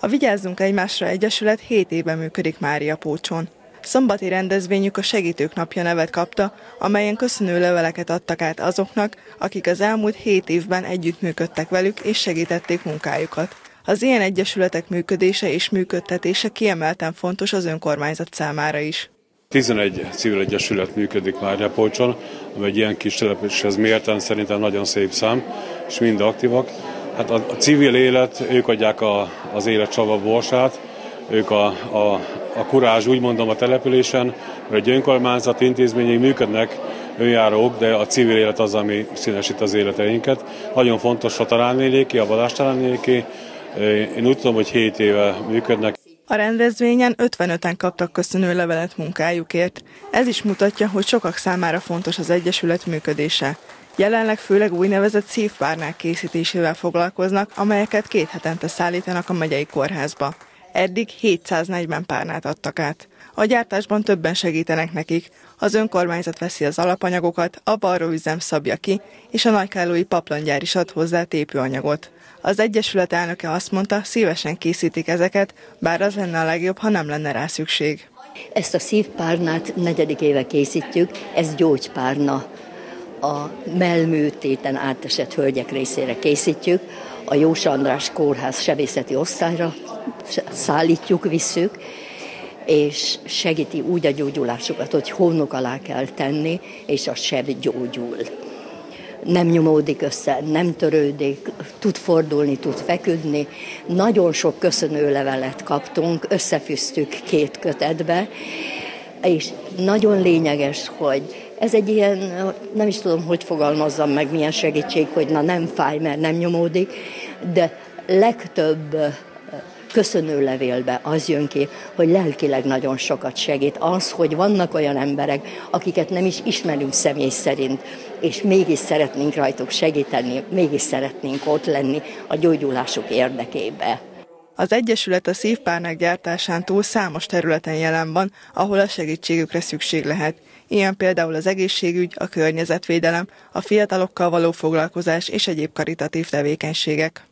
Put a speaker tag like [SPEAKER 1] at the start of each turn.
[SPEAKER 1] A Vigyázzunk Egymásra Egyesület 7 éve működik Máriapócson. Szombati rendezvényük a Segítők Napja nevet kapta, amelyen köszönő leveleket adtak át azoknak, akik az elmúlt 7 évben együttműködtek velük és segítették munkájukat. Az ilyen egyesületek működése és működtetése kiemelten fontos az önkormányzat számára is.
[SPEAKER 2] 11 civil egyesület működik Máriapócson, ami egy ilyen kis településhez mérten szerintem nagyon szép szám, és mind aktívak. Hát a civil élet, ők adják az élet csava borsát, ők a kurázs, úgy mondom, a településen, mert egy önkormányzat intézményei működnek, önjárók, de a civil élet az, ami színesít az életeinket. Nagyon fontos a találnéléki, a vadástalálnéléki. Én úgy tudom, hogy 7 éve működnek.
[SPEAKER 1] A rendezvényen 55-en kaptak köszönőlevelet munkájukért. Ez is mutatja, hogy sokak számára fontos az egyesület működése. Jelenleg főleg úgynevezett szívpárnák készítésével foglalkoznak, amelyeket 2 hetente szállítanak a megyei kórházba. Eddig 740 párnát adtak át. A gyártásban többen segítenek nekik. Az önkormányzat veszi az alapanyagokat, a varróüzem szabja ki, és a nagykállói paplangyár is ad hozzá tépőanyagot. Az egyesület elnöke azt mondta, szívesen készítik ezeket, bár az lenne a legjobb, ha nem lenne rá szükség.
[SPEAKER 3] Ezt a szívpárnát 4. éve készítjük, ez gyógypárna. A mellműtéten átesett hölgyek részére készítjük, a Jós András Kórház sebészeti osztályra szállítjuk, visszük, és segíti úgy a gyógyulásukat, hogy hónok alá kell tenni, és a seb gyógyul. Nem nyomódik össze, nem törődik, tud fordulni, tud feküdni. Nagyon sok köszönőlevelet kaptunk, összefűztük 2 kötetbe, és nagyon lényeges, hogy ez egy ilyen, nem is tudom, hogy fogalmazzam meg, milyen segítség, hogy na nem fáj, mert nem nyomódik, de legtöbb köszönőlevélbe az jön ki, hogy lelkileg nagyon sokat segít. Az, hogy vannak olyan emberek, akiket nem is ismerünk személy szerint, és mégis szeretnénk rajtuk segíteni, mégis szeretnénk ott lenni a gyógyulásuk érdekébe.
[SPEAKER 1] Az egyesület a szívpárnák gyártásán túl számos területen jelen van, ahol a segítségükre szükség lehet. Ilyen például az egészségügy, a környezetvédelem, a fiatalokkal való foglalkozás és egyéb karitatív tevékenységek.